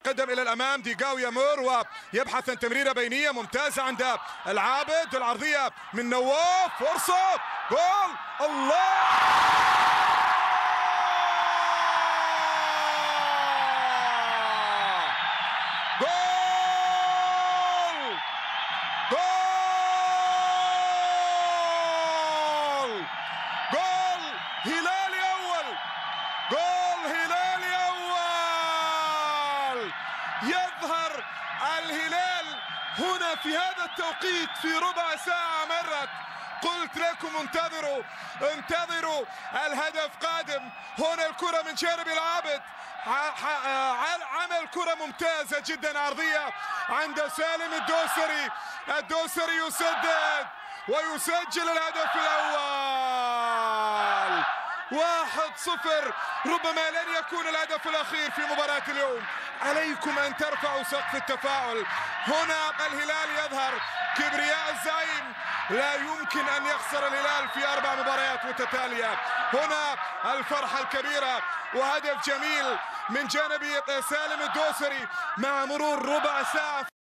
قدم الى الامام، ديغاو يمر ويبحث عن تمريره بينيه ممتازه عند العابد، العرضيه من نواف، فرصه جول. الله جول جول جول هلالي اول، جول هلالي اول. يظهر الهلال هنا في هذا التوقيت في ربع ساعة مرت. قلت لكم انتظروا انتظروا، الهدف قادم. هنا الكرة من شارب العابد، عمل كرة ممتازة جدا عرضية عند سالم الدوسري، الدوسري يسدد ويسجل الهدف الأول. 1-0، ربما لن يكون الهدف الأخير في مباراة اليوم. عليكم أن ترفعوا سقف التفاؤل. هنا الهلال يظهر كبرياء الزعيم، لا يمكن أن يخسر الهلال في 4 مباريات متتالية. هنا الفرحة الكبيرة وهدف جميل من جانب سالم الدوسري مع مرور ربع ساعة.